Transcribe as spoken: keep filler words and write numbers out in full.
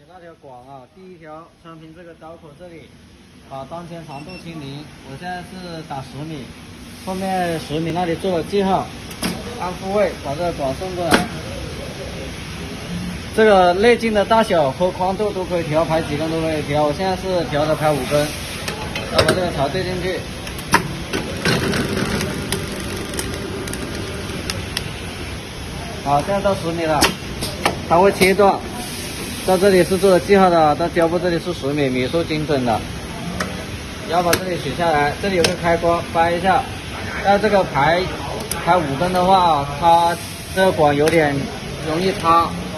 那条管啊，第一条穿平这个刀口这里，啊，当前长度清零，我现在是打十米，后面十米那里做了记号，按复位把这个管送过来。这个内径的大小和宽度都可以调，排几根都可以调，我现在是调的排五根，然后把这个槽对进去。好，现在到十米了，它会切断。到这里是做了记号的，到胶布这里是十米，米数精准的。然后把这里取下来，这里有个开关，掰一下。但这个排排五根的话，它这个管有点容易塌。